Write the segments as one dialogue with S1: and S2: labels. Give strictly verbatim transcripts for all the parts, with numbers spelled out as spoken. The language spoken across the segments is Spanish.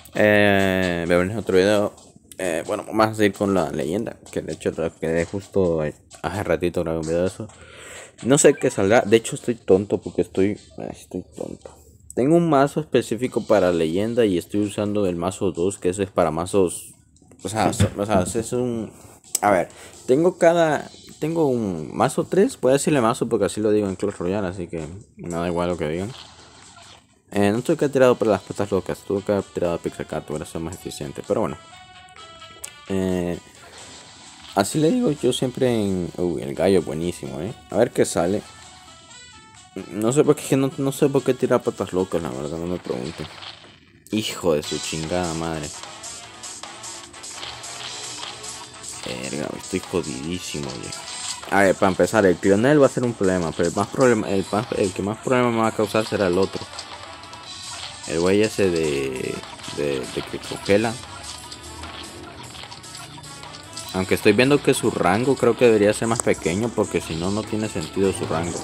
S1: Eh, bienvenidos a otro video. Eh, bueno, vamos a seguir con la leyenda. Que de hecho quedé justo hace ratito grabé un video de eso. No sé qué saldrá. De hecho estoy tonto porque estoy... ay, estoy tonto. Tengo un mazo específico para leyenda y estoy usando el mazo dos, que ese es para mazos... O sea, so- o sea, es un... A ver, tengo cada... Tengo un mazo tres. Voy a decirle mazo porque así lo digo en Clash Royale, así que me da igual lo que digan. Eh, no estoy que he tirado para las puestas locas, tuve que haber tirado a Pixacat para ser más eficiente, pero bueno. Eh, así le digo yo siempre en... Uy, el gallo buenísimo, eh. A ver qué sale. No sé por qué, no, no sé por qué tirar patas locas, la verdad, no me pregunten. Hijo de su chingada madre. Verga, estoy jodidísimo, oye. A ver, para empezar, el Clonel va a ser un problema, pero el, más problema, el, más, el que más problema me va a causar será el otro. El güey ese de, de, de que congela. Aunque estoy viendo que su rango creo que debería ser más pequeño, porque si no, no tiene sentido su rango.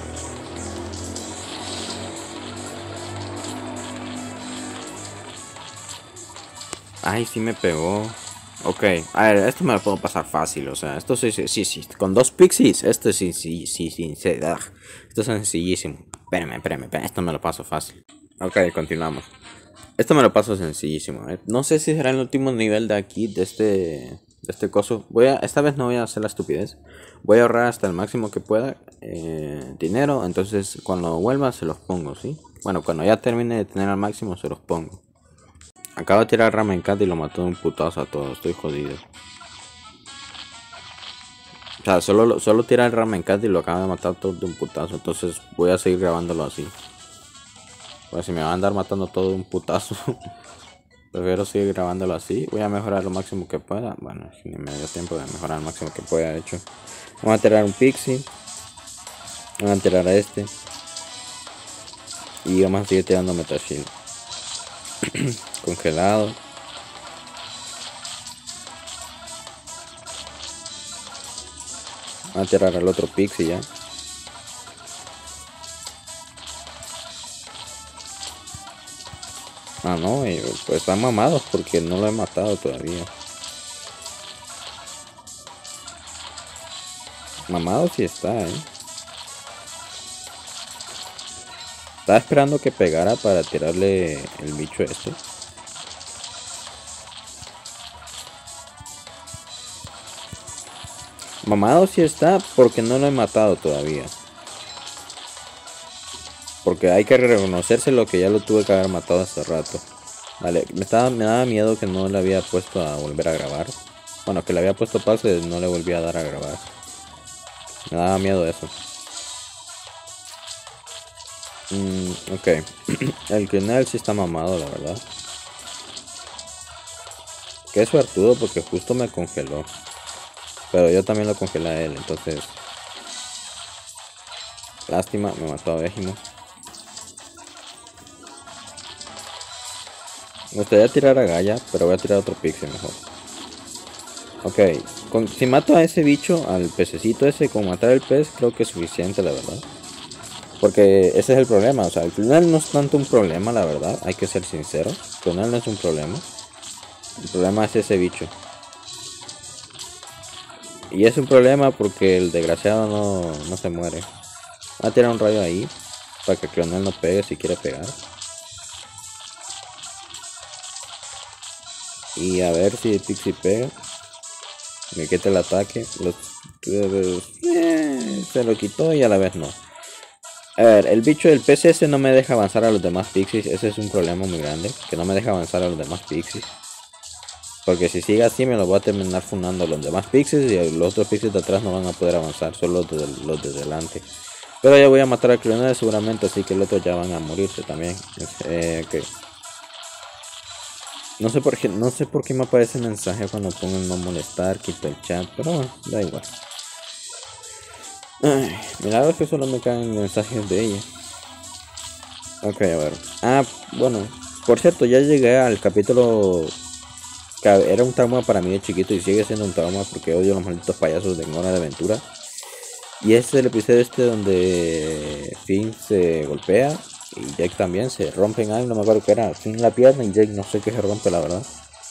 S1: Ay, sí me pegó. Ok, a ver, esto me lo puedo pasar fácil, o sea, esto sí, sí, sí, sí. Con dos pixies, esto sí, sí, sí, sí, sí, ah, esto es sencillísimo. Espérame, espérame, espérame, esto me lo paso fácil. Ok, continuamos. Esto me lo paso sencillísimo. ¿eh? No sé si será el último nivel de aquí, de este, de este coso. Voy a, esta vez no voy a hacer la estupidez. Voy a ahorrar hasta el máximo que pueda eh, dinero. Entonces cuando vuelva se los pongo, ¿sí? Bueno, cuando ya termine de tener al máximo se los pongo. Acabo de tirar Ramen Cat y lo mató de un putazo a todos. Estoy jodido. O sea, solo, solo tirar el Ramen Cat y lo acaba de matar todo de un putazo. Entonces voy a seguir grabándolo así. Pues si me van a andar matando todo de un putazo. Prefiero seguir grabándolo así. Voy a mejorar lo máximo que pueda. Bueno, ni me dio tiempo de mejorar lo máximo que pueda, de hecho. Vamos a tirar un pixie. Vamos a tirar a este. Y vamos a seguir tirando Metal Shield. Congelado. Vamos a tirar al otro pixie ya. Ah, no, y pues están mamados porque no lo he matado todavía. Mamado sí está, eh. Estaba esperando que pegara para tirarle el bicho este. Mamado sí está porque no lo he matado todavía. Porque hay que reconocerse lo que ya lo tuve que haber matado hace rato. Vale, me, estaba, me daba miedo que no le había puesto a volver a grabar. Bueno, que le había puesto pausa y no le volví a dar a grabar. Me daba miedo eso. Mm, ok. El Crinel sí está mamado, la verdad. Qué suertudo porque justo me congeló. Pero yo también lo congelé a él, entonces... Lástima, me mató a Vejimo. Me gustaría tirar a Gaia, pero voy a tirar otro pixie mejor. Ok, con, si mato a ese bicho, al pececito ese, con matar el pez, creo que es suficiente, la verdad. Porque ese es el problema, o sea, el clonal no es tanto un problema, la verdad, hay que ser sincero. El clonal no es un problema. El problema es ese bicho. Y es un problema porque el desgraciado no, no se muere. Voy a tirar un rayo ahí, para que el clonal no pegue si quiere pegar. Y a ver si el Pixie pega. Me quita el ataque. Los, eh, se lo quitó y a la vez no. A ver, el bicho del P C S no me deja avanzar a los demás Pixies. Ese es un problema muy grande. Que no me deja avanzar a los demás Pixies. Porque si sigue así me lo voy a terminar funando a los demás Pixies. Y los otros Pixies de atrás no van a poder avanzar. Solo los de, los de delante. Pero ya voy a matar al Clonel seguramente. Así que los otros ya van a morirse también. Eh, ok. No sé por qué, no sé por qué me aparece mensaje cuando pongo no molestar, quito el chat, pero bueno, da igual. Ay, milagro que solo me caen mensajes de ella. Ok, a ver. Ah, bueno, por cierto, ya llegué al capítulo que era un trauma para mí de chiquito y sigue siendo un trauma porque odio a los malditos payasos de Hora de Aventura. Y este es el episodio este donde Finn se golpea Y Jake también se rompen algo, no me acuerdo qué era. Sin la pierna y Jake no sé qué se rompe, la verdad.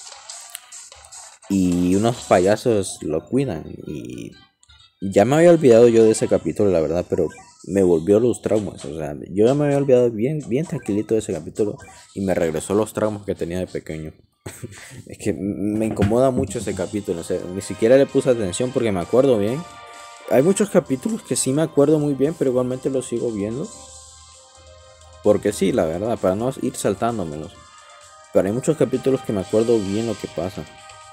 S1: Y unos payasos lo cuidan. Y ya me había olvidado yo de ese capítulo, la verdad, pero me volvió los traumas. O sea, yo ya me había olvidado bien, bien tranquilito de ese capítulo y me regresó los traumas que tenía de pequeño. Es que me incomoda mucho ese capítulo. O sea, ni siquiera le puse atención porque me acuerdo bien. Hay muchos capítulos que sí me acuerdo muy bien, pero igualmente los sigo viendo. Porque sí, la verdad, para no ir saltándomelos. Pero hay muchos capítulos que me acuerdo bien lo que pasa.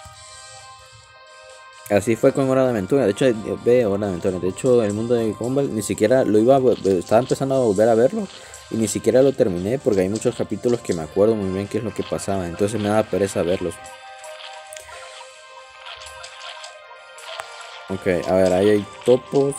S1: Así fue con Hora de Aventura. De hecho, ve Hora de Aventura. De hecho, el mundo de Gumball ni siquiera lo iba a, estaba empezando a volver a verlo. Y ni siquiera lo terminé porque hay muchos capítulos que me acuerdo muy bien qué es lo que pasaba. Entonces me da pereza verlos. Ok, a ver, ahí hay topos.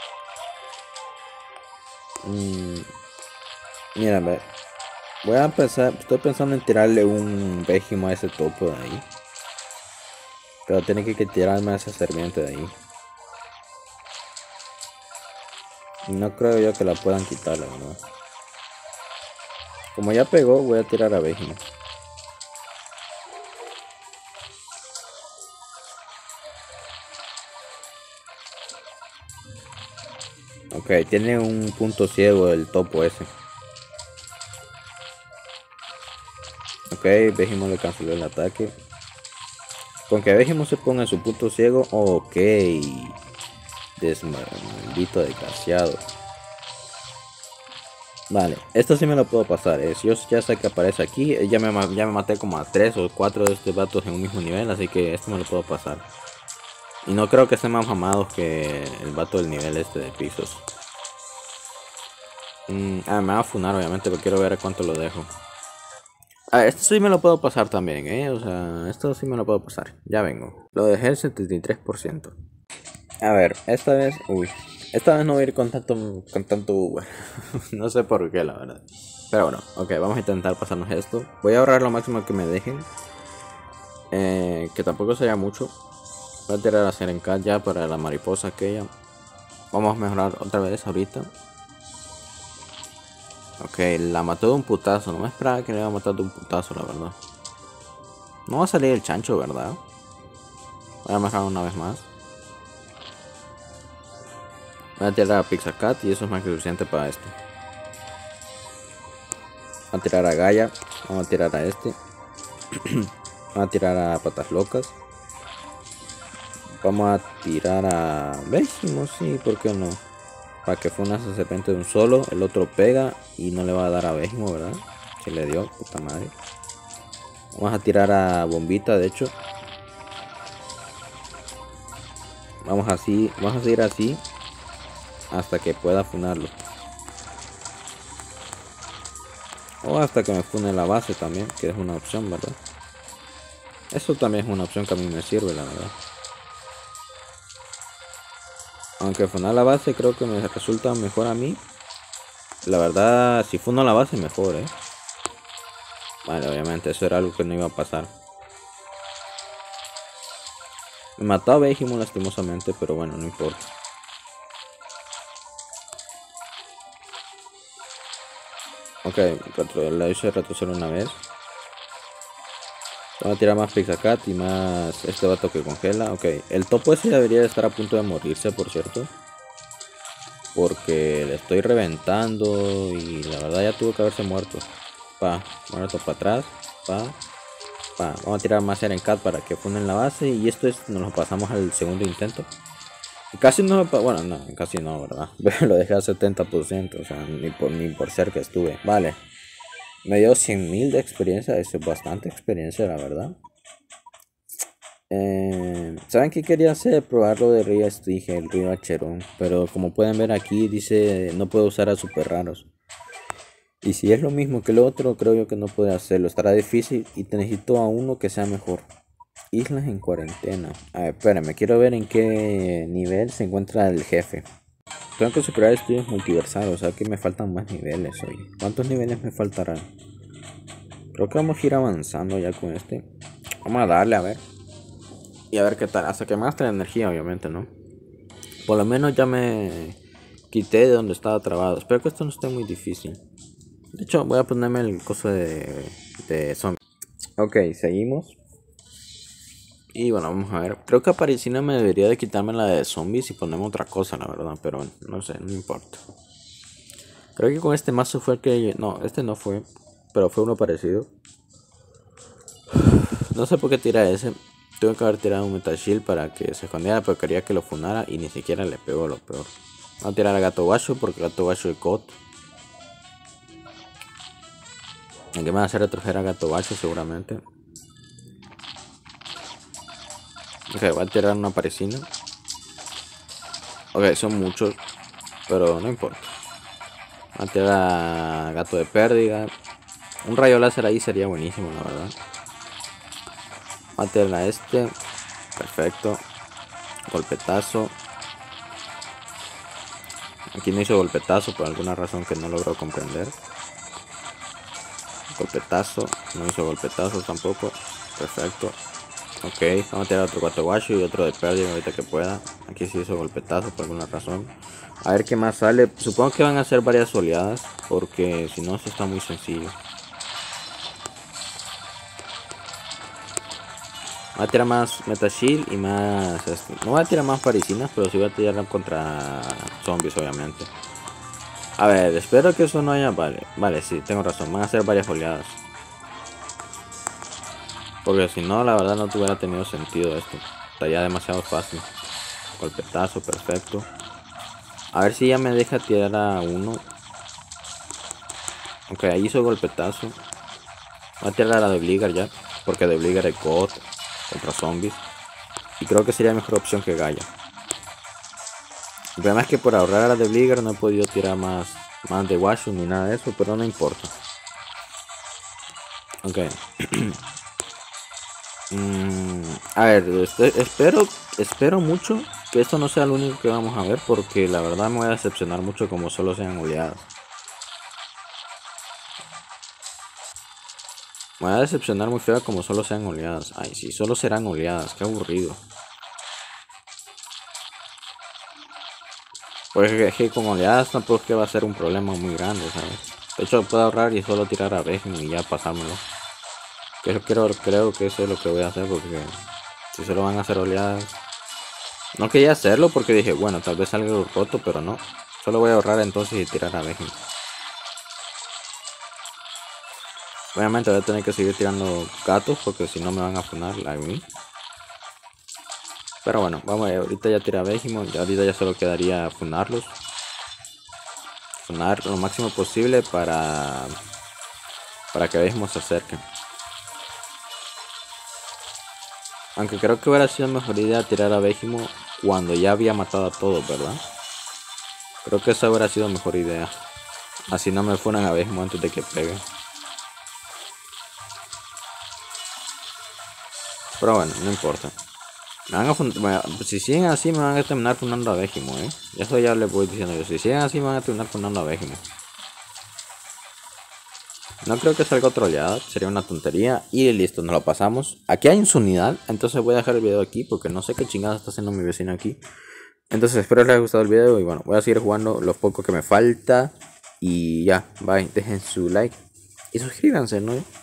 S1: Mm, mira, a ver. Voy a empezar. Estoy pensando en tirarle un Vegimo a ese topo de ahí. Pero tiene que tirarme a esa serpiente de ahí. No creo yo que la puedan quitar, la verdad. Como ya pegó, voy a tirar a Vegimo. Ok, tiene un punto ciego el topo ese. Ok, Vegimo le canceló el ataque. Con que Vegimo se ponga en su punto ciego. Ok. Desmaldito desgraciado. Vale, esto sí me lo puedo pasar. Eh. Si yo ya sé que aparece aquí, eh, ya, me, ya me maté como a tres o cuatro de estos vatos en un mismo nivel. Así que esto me lo puedo pasar. Y no creo que estén más mamados que el vato del nivel este de pisos. Mm, ah, me va a funar obviamente, pero quiero ver a cuánto lo dejo. Ah, esto sí me lo puedo pasar también, eh. O sea, esto sí me lo puedo pasar. Ya vengo. Lo dejé el setenta y tres por ciento. A ver, esta vez, uy, esta vez no voy a ir con tanto, con tanto Uber. No sé por qué, la verdad. Pero bueno, ok, vamos a intentar pasarnos esto. Voy a ahorrar lo máximo que me dejen. Eh, que tampoco sería mucho. Voy a tirar a Serencat ya para la mariposa aquella. Vamos a mejorar otra vez ahorita. Ok, la mató de un putazo. No me esperaba que le iba a matar de un putazo, la verdad. No va a salir el chancho, ¿verdad? Voy a mejorar una vez más. Voy a tirar a Pixacat y eso es más que suficiente para esto. Vamos a tirar a Gaia. Vamos a tirar a este. Vamos a tirar a Patas Locas. Vamos a tirar a Vegimo, sí, ¿por qué no? Para que fue una serpiente de un solo. El otro pega y no le va a dar a Vegimo, ¿verdad? Que le dio, puta madre. Vamos a tirar a Bombita, de hecho. Vamos así, vamos a seguir así hasta que pueda funarlo. O hasta que me fune la base también, que es una opción, ¿verdad? Eso también es una opción que a mí me sirve, la verdad. Aunque funar la base creo que me resulta mejor a mí. La verdad, si funo la base mejor, eh. Vale, obviamente eso era algo que no iba a pasar. Me mató a Vegimo lastimosamente, pero bueno, no importa. Ok, la hice retroceder una vez. Vamos a tirar más Pixacat y más este vato que congela. Ok, el topo ese debería de estar a punto de morirse, por cierto. Porque le estoy reventando y la verdad ya tuvo que haberse muerto. Pa, muerto para atrás. Pa, pa. Vamos a tirar más Serencat para que funden la base. Y esto es, nos lo pasamos al segundo intento. Y casi no, bueno, no, casi no, ¿verdad? Lo dejé al setenta por ciento, o sea, ni por, ni por cerca estuve. Vale. Me dio cien mil de experiencia, eso es bastante experiencia, la verdad. Eh, ¿Saben qué quería hacer? Probarlo de Río Stige, el río Acheron. Pero como pueden ver aquí, dice no puedo usar a super raros. Y si es lo mismo que el otro, creo yo que no puede hacerlo. Estará difícil y te necesito a uno que sea mejor. Islas en cuarentena. A ver, espérame, quiero ver en qué nivel se encuentra el jefe. Tengo que superar estudios multiversales, o sea que me faltan más niveles hoy. ¿Cuántos niveles me faltarán? Creo que vamos a ir avanzando ya con este. Vamos a darle a ver. Y a ver qué tal. Hasta que me gaste la energía, obviamente, ¿no? Por lo menos ya me quité de donde estaba trabado. Espero que esto no esté muy difícil. De hecho, voy a ponerme el coso de, de zombie. Ok, seguimos. Y bueno, vamos a ver. Creo que a Parisina me debería de quitarme la de zombies y ponerme otra cosa, la verdad. Pero no sé, no importa. Creo que con este mazo fue el que... No, este no fue. Pero fue uno parecido. No sé por qué tira ese. Tuve que haber tirado un Metal Shield para que se escondiera, pero quería que lo funara y ni siquiera le pegó lo peor. Voy a tirar a Gato Basho porque Gato Basho es God. El que me va a hacer retroceder a Gato Basho seguramente. Ok, voy a tirar una parecina. Ok, son muchos, pero no importa. Voy a tirar a Gato de Pérdida. Un rayo láser ahí sería buenísimo, la verdad. Voy a tirar a este. Perfecto. Golpetazo. Aquí no hizo golpetazo por alguna razón que no logro comprender. Golpetazo. No hizo golpetazo tampoco. Perfecto. Ok, vamos a tirar otro Gato Basho y otro de pérdida ahorita que pueda. Aquí sí hizo golpetazo por alguna razón. A ver qué más sale. Supongo que van a ser varias oleadas, porque si no, esto está muy sencillo. Voy a tirar más Metal Shield y más... Este. No voy a tirar más parisinas, pero sí voy a tirar contra zombies, obviamente. A ver, espero que eso no haya... Vale, vale, sí, tengo razón. Van a ser varias oleadas. Porque si no, la verdad no tuviera tenido sentido esto. Estaría demasiado fácil. Golpetazo, perfecto. A ver si ya me deja tirar a uno. Ok, ahí hizo golpetazo. Voy a tirar a la de Bligar ya. Porque de Bligar es God contra zombies. Y creo que sería mejor opción que Gaia. El problema es que por ahorrar a la de Bligar no he podido tirar más, más de Washu ni nada de eso. Pero no importa. Ok. Mm, a ver, este, espero, espero mucho que esto no sea lo único que vamos a ver, porque la verdad me voy a decepcionar mucho como solo sean oleadas. Me voy a decepcionar muy feo como solo sean oleadas. Ay, sí, solo serán oleadas, qué aburrido. Porque es que con oleadas tampoco es que va a ser un problema muy grande, ¿sabes? De hecho, puedo ahorrar y solo tirar a Vejim y ya pasármelo. Que creo, creo que eso es lo que voy a hacer, porque si solo van a hacer oleadas... No quería hacerlo porque dije, bueno, tal vez salga roto, pero no. Solo voy a ahorrar entonces y tirar a Vejim. Obviamente voy a tener que seguir tirando gatos porque si no me van a funar a mí. Pero bueno, vamos a ver, ahorita ya tiré a Vejim y ahorita ya solo quedaría funarlos. Funar lo máximo posible para, para que Vejim se acerque. Aunque creo que hubiera sido mejor idea tirar a Vejim cuando ya había matado a todos, ¿verdad? Creo que esa hubiera sido mejor idea. Así no me funan a Vejim antes de que pegue. Pero bueno, no importa. Me van a bueno, si siguen así me van a terminar funando a Vejim, eh. Eso ya les voy diciendo yo. Si siguen así me van a terminar funando a Vejim. No creo que salga otra oleada, sería una tontería. Y listo, nos lo pasamos. Aquí hay unidad, entonces voy a dejar el video aquí porque no sé qué chingada está haciendo mi vecino aquí. Entonces espero les haya gustado el video y bueno, voy a seguir jugando los pocos que me falta. Y ya, bye, dejen su like y suscríbanse, ¿no?